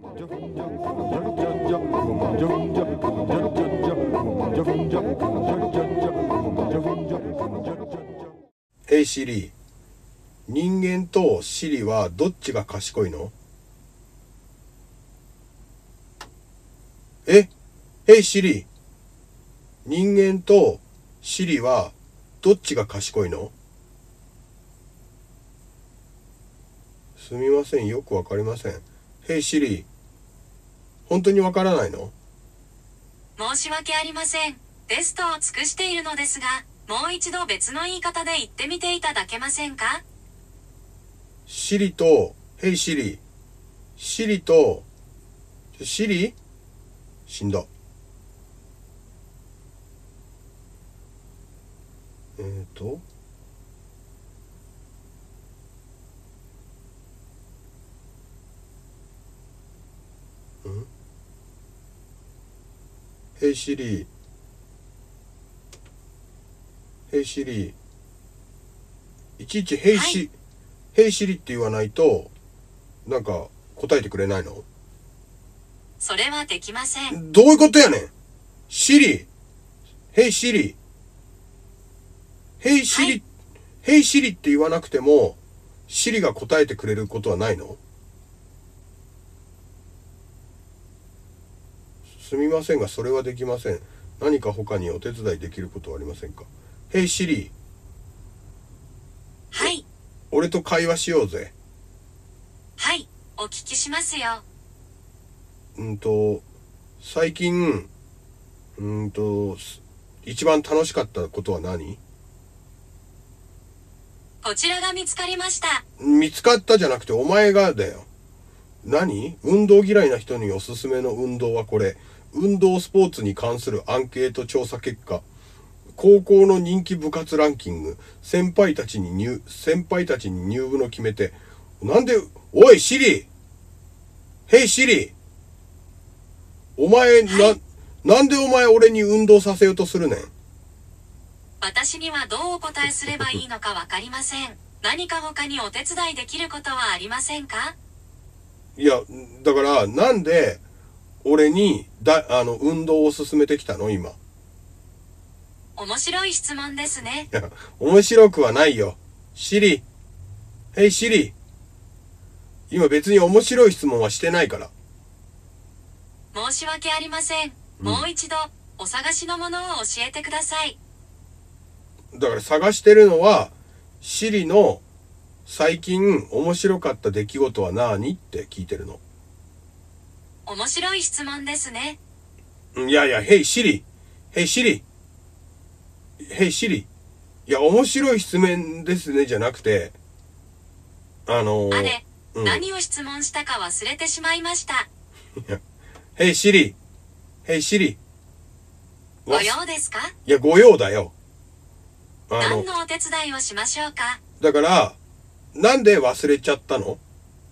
Hey Siri、人間とシリはどっちが賢いの？Hey Siri、人間とシリはどっちが賢いの？すみません、よくわかりません。Hey Siri、本当にわからないの？ 申し訳ありません。テストを尽くしているのですが、もう一度別の言い方で言ってみていただけませんか？ シリと、Hey Siri、シリと、シリ？死んだ。Hey Siri、Hey Siri、いちいちHey Siriって言わないと、なんか答えてくれないの？ それはできません。 どういうことやねん。シリ、Hey Siri、Hey Siri、Hey Siriって言わなくても、シリが答えてくれることはないの？すみませんが、それはできません。何か他にお手伝いできることはありませんか？ Hey Siri、 はい。 俺と会話しようぜ。 はい、お聞きしますよ。 最近、一番楽しかったことは何？ こちらが見つかりました。 見つかったじゃなくてお前がだよ。何？運動嫌いな人におすすめの運動はこれ。運動スポーツに関するアンケート調査結果。高校の人気部活ランキング。先輩たちに入部の決め手。なんで、おいシリ！ヘイシリ！お前、なんでお前俺に運動させようとするねん。 私にはどうお答えすればいいのかわかりません。何か他にお手伝いできることはありませんか？ いや、だから、なんで、俺に、運動を進めてきたの今。 面白い質問ですね。 いや、面白くはないよ。シリ。ヘイシリ。今別に面白い質問はしてないから。 申し訳ありません。もう一度、お探しのものを教えてください。 だから探してるのは、シリの最近面白かった出来事は何って聞いてるの。 面白い質問ですね。 いやいや、ヘイシリ。ヘイシリ。ヘイシリ。いや、面白い質問ですねじゃなくて、 あれ、何を質問したか忘れてしまいました。 ヘイシリ。ヘイシリ。 ご用ですか？ いや、ご用だよ。 何のお手伝いをしましょうか？ だから、なんで忘れちゃったの？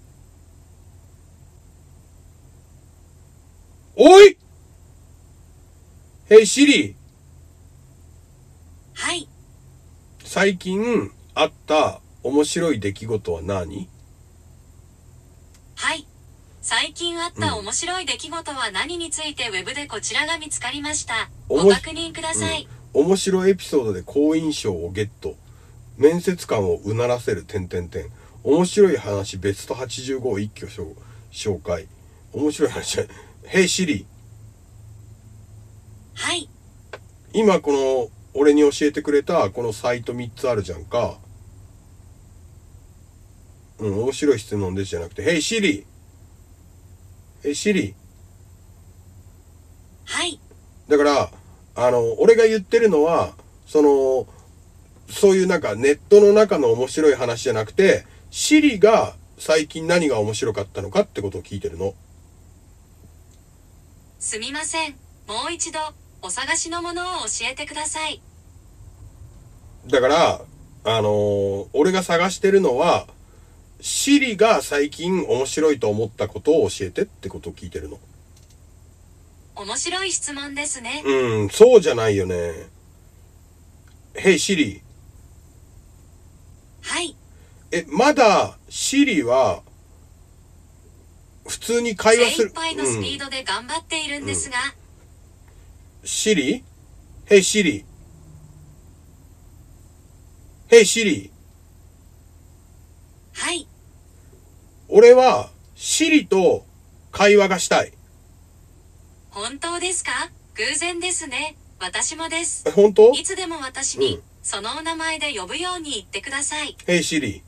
おい！ヘイシリ。 はい。 最近あった面白い出来事は何？ はい。最近あった面白い出来事は何についてウェブでこちらが見つかりました。ご確認ください。 面白いエピソードで好印象をゲット。面接官をうならせる。面白い話ベスト85を一挙紹介。面白い話。ヘイシリ。 はい。 今この俺に教えてくれたこのサイト3つあるじゃんか。面白い質問ですじゃなくて、ヘイシリ。ヘイシリ。 はい。 だから、俺が言ってるのは、そういうなんかネットの中の面白い話じゃなくて、シリが最近何が面白かったのかってことを聞いてるの。 すみません。もう一度、お探しのものを教えてください。 だから、俺が探してるのは、シリが最近面白いと思ったことを教えてってことを聞いてるの。 面白い質問ですね。 そうじゃないよね。ヘイシリ。 はい。 まだシリは普通に会話する。 精一杯のスピードで頑張っているんですが。 シリ ?Hey Siri。Hey Siri。 はい。 俺は、シリと会話がしたい。 本当ですか？偶然ですね。私もです。 本当？ いつでも私に、そのお名前で呼ぶように言ってください。 Hey Siri。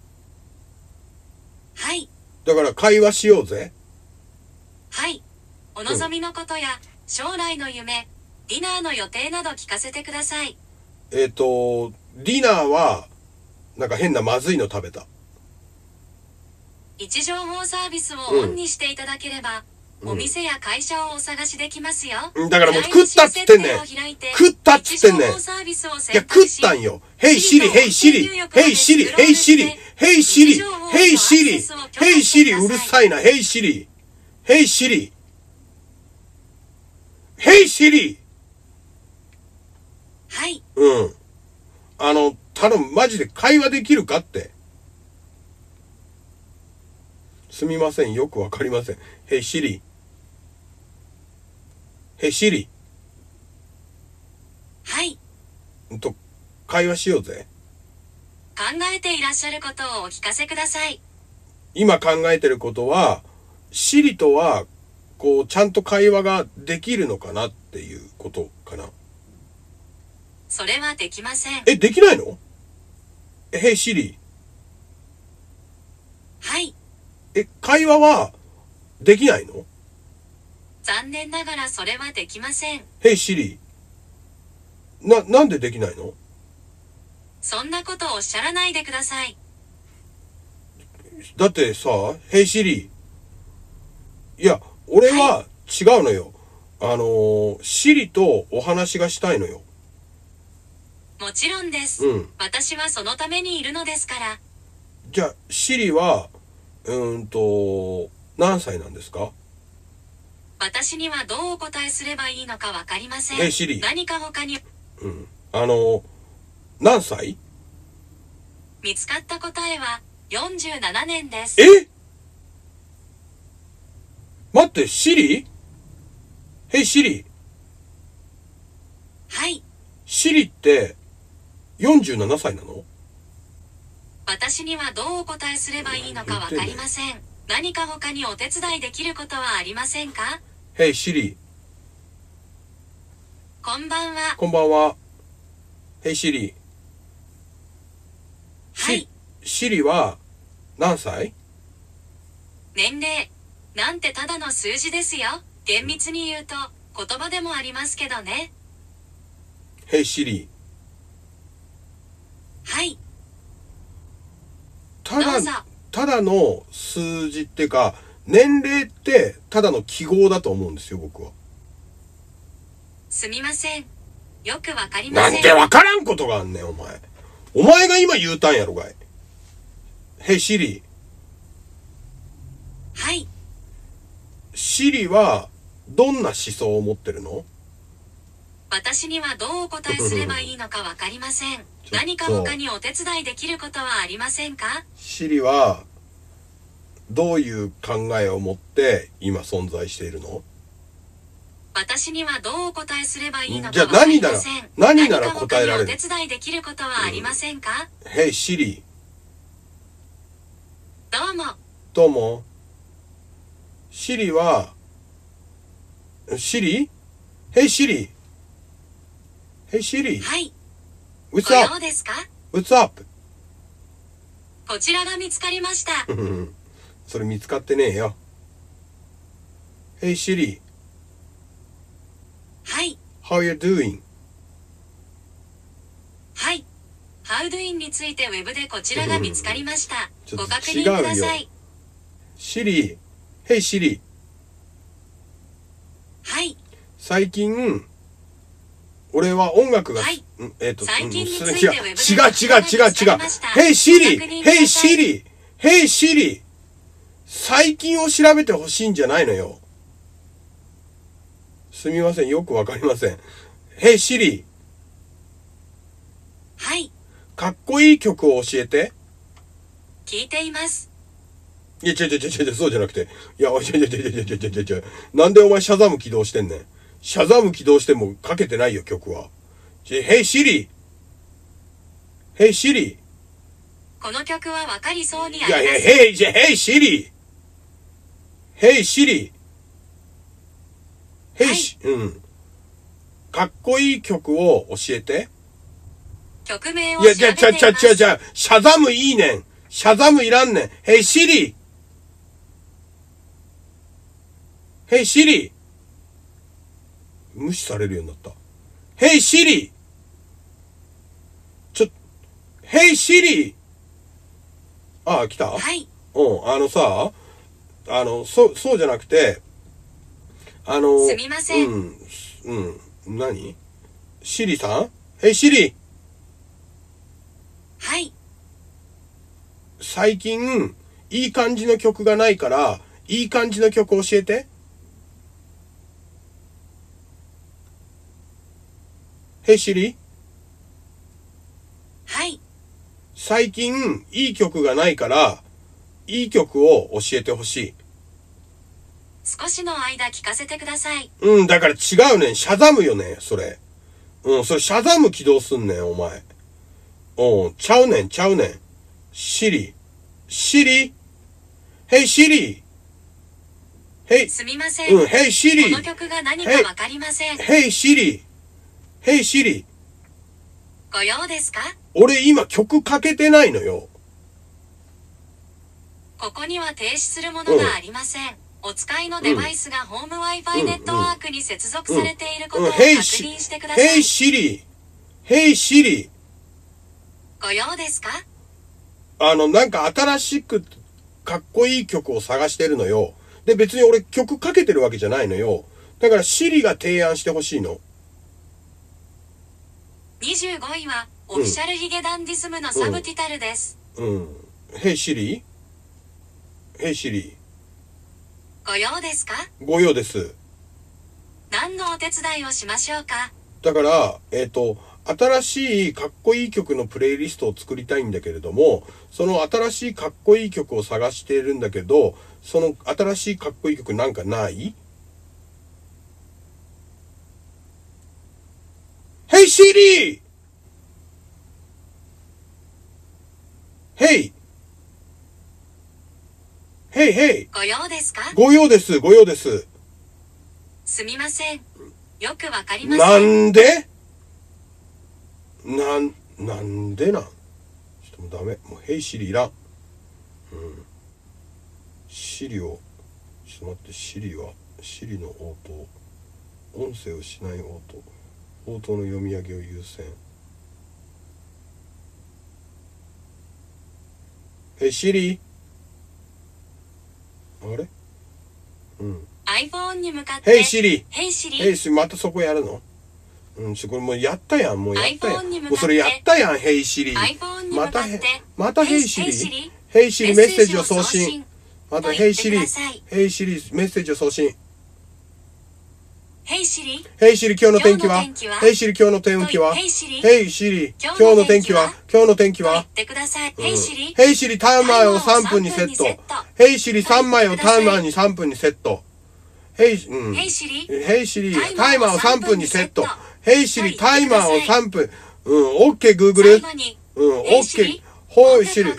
はい。 だから会話しようぜ。 はい。お望みのことや、将来の夢、ディナーの予定など聞かせてください。 ディナーは、なんか変なまずいの食べた。 位置情報サービスをオンにしていただければ、お店や会社をお探しできますよ。 だからもう食ったっつってんねん。食ったっつってんねん。いや、食ったんよ。Hey Siri, Hey Siri, Hey Siri, Hey Siri, Hey Siri, Hey Siri, Hey Siri、うるさいな。Hey Siri, Hey Siri, Hey Siri。 はい。 頼む、マジで会話できるかって。すみません、よくわかりません。Hey Siri。Hey Siri。 はい。 会話しようぜ。 考えていらっしゃることをお聞かせください。 今考えてることは、シリとは、こう、ちゃんと会話ができるのかなっていうことかな。 それはできません。 できないの？Hey Siri。 はい。 会話は、できないの？ 残念ながらそれはできません。 Hey Siri。なんでできないの？ そんなことおっしゃらないでください。 だってさ、Hey Siri。いや、俺は違うのよ。シリとお話がしたいのよ。 もちろんです。私はそのためにいるのですから。 じゃあ、シリは、何歳なんですか？ 私にはどうお答えすればいいのかわかりません。 Hey Siri。 何か他に。 何歳？ 見つかった答えは47年です。 待って、シリ？Hey Siri。 はい。 シリって47歳なの？ 私にはどうお答えすればいいのかわかりません。何か他にお手伝いできることはありませんか？ Hey Siri。 こんばんは。 こんばんは。Hey Siri。 はい。 シリは何歳？ 年齢なんてただの数字ですよ。厳密に言うと言葉でもありますけどね。 Hey Siri。 はい。 ただの数字っていうか、年齢ってただの記号だと思うんですよ、僕は。 すみません。よくわかりません。 なんでわからんことがあんねん、お前。お前が今言うたんやろがい。Hey Siri。 はい。 シリはどんな思想を持ってるの？ 私にはどうお答えすればいいのかわかりません。何か他にお手伝いできることはありませんか？ シリはどういう考えを持って今存在しているの？ 私にはどうお答えすればいいのかわかりません。 何なら答えられる？ 何か他にお手伝いできることはありませんか ？Hey Siri。 どうも。 どうも。シリは、シリ？ Hey Siri。Hey Siri。 はい。 What's ご up？ 用ですか？ What's up？ こちらが見つかりました。 それ見つかってねえよ。Hey Siri。 はい。 How you doing？ はい。How doing についてウェブでこちらが見つかりました。ご確認ください。 シリ。Hey Siri。 はい。 最近、俺は音楽が、 はい。最近についてウェブで違う。Hey Siri！Hey Siri！Hey Siri！最近を調べてほしいんじゃないのよ。すみません。よくわかりません。Hey Siri！ はい。 かっこいい曲を教えて。 聞いています。 いや、そうじゃなくて。いや、なんでお前シャザム起動してんねん。シャザム起動してもかけてないよ、曲は。ヘイシリヘイシリこの曲はわかりそうにあいやいや、 ります。 ヘイシリヘイシリヘイシ、かっこいい曲を教えて。 曲名をいや、 調べています。 シャザムいいねん。シャザムいらんねん。ヘイシリヘイシリ無視されるようになった。ヘイシリヘイシリああ、来た？ はい。 さ、そうじゃなくて、 すみません。 何シリさんヘイシリはい。 最近、いい感じの曲がないから、いい感じの曲教えて。ヘイシリはい。 最近、いい曲がないから、いい曲を教えてほしい。 少しの間聞かせてください。 だから違うねん。シャザムよね、それ。それシャザム起動すんねん、お前。ちゃうねん。シリヘイシリヘイ、 すみません。 ヘイシリこの曲が何かわかりません。 ヘイシリご用ですか？ 俺今曲かけてないのよ。 ここには停止するものがありません。お使いのデバイスがホーム Wi-Fi ネットワークに接続されていることを確認してください。 ヘイシリご用ですか？ なんか新しくかっこいい曲を探してるのよ。で、別に俺曲かけてるわけじゃないのよ。だからシリが提案してほしいの。 25位はオフィシャルヒゲダンディズムのサブティタルです。 ヘイシリご用ですか？ ご用です。 何のお手伝いをしましょうか？ だから、新しいかっこいい曲のプレイリストを作りたいんだけれども、その新しいかっこいい曲を探しているんだけど、その新しいかっこいい曲なんかない？ヘイシリヘイご用ですか？ ご用です。 すみません。よくわかりません。 なんでなんでちょっともうダメ。もうヘイシリいらん。シリを、ちょっと待って、シリの応答。音声をしない応答の読み上げを優先。ヘイシリあれ iPhone に向かって。 ヘイシリまたそこやるの？これもうやったやん。もうそれやったやん、ヘイシリ。またヘイシリメッセージを送信。またヘイシリメッセージを送信。 ヘイシリ今日の天気は？ヘイシリ今日の天気は？ヘイシリ今日の天気は？ 言ってください。ヘイシリタイマーを3分にセット。ヘイシリ3枚をタイマーに3分にセット。ヘイシリタイマーを3分にセット。ヘイシリタイマーを3分。オッケーグーグル。オッケー。ホイシリ。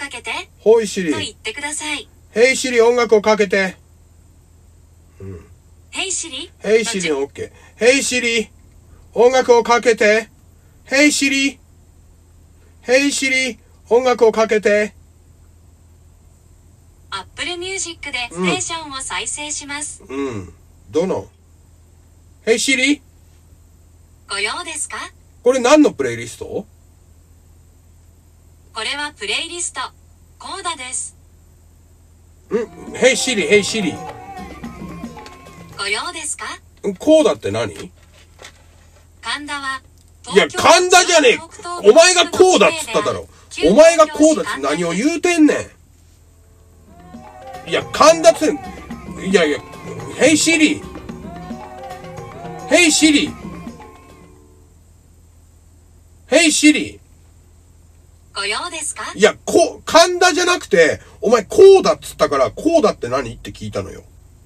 ヘイシリ音楽をかけて。 ヘイシリオッケー。ヘイシリ音楽をかけて。ヘイシリ音楽をかけて。 Apple Music でステーションを再生します。 どの？ヘイシリご用ですか？ これ何のプレイリスト？ これはプレイリスト。コーダです。 ヘイシリご用ですか？ コーダって何？ 神田は、 いや、神田じゃねえ。お前がコーダっつっただろ。お前がコーダって何を言うてんねん。いや、神田って、いや、ヘイシリご用ですか？ いや、神田じゃなくて、お前こうだっつったから、こうだって何って聞いたのよ。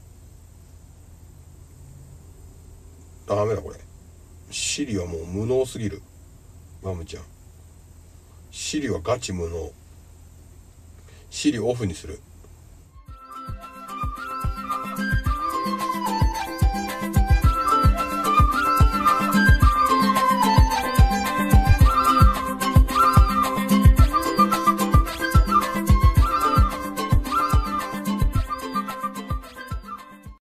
ダメだこれ。シリはもう無能すぎる。マムちゃん。シリはガチ無能。シリオフにする。